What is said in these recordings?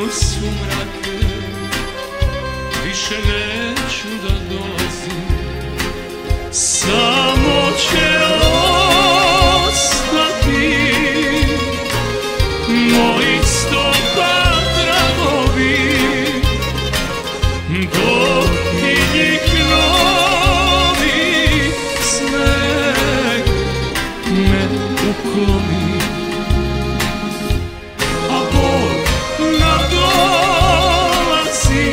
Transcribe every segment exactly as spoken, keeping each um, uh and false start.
u sumrake, više neću da dolazim. Samo će ostati mojih stopa tragovi, dok i njih novi sneg ne ukloni. A bol nadolazi,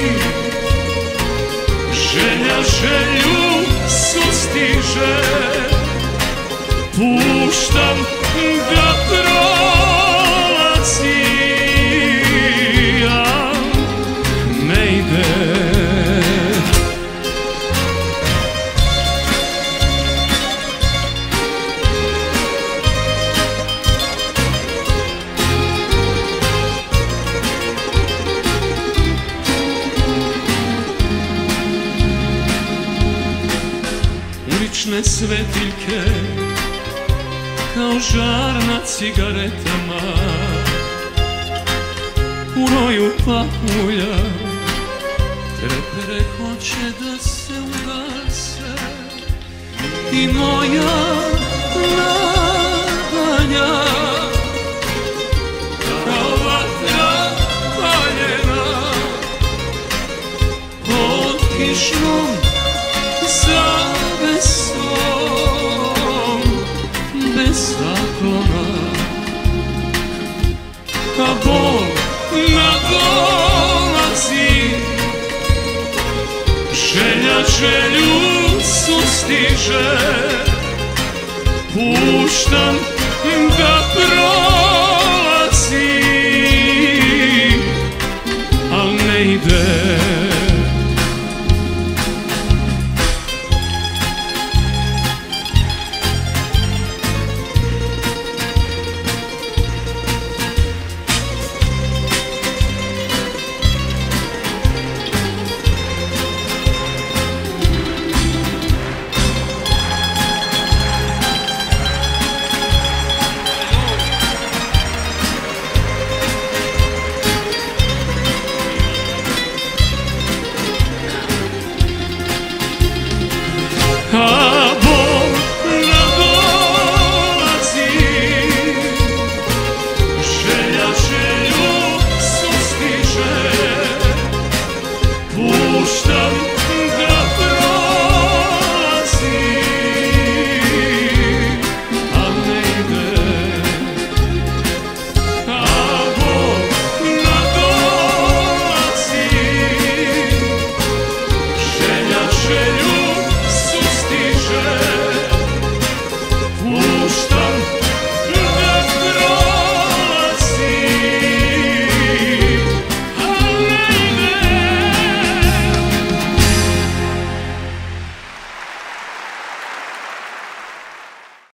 želja želju sustiže, puštam da prolazi, a ne ide. Ulične svetiljke kao žar na cigaretama, u roju pahulja trepere hoće da se ugase. I moja nadanja kao vatra paljena pod kišnom zavesom bez zaklona. A bol nadolazi, želja želju sustiže, puštam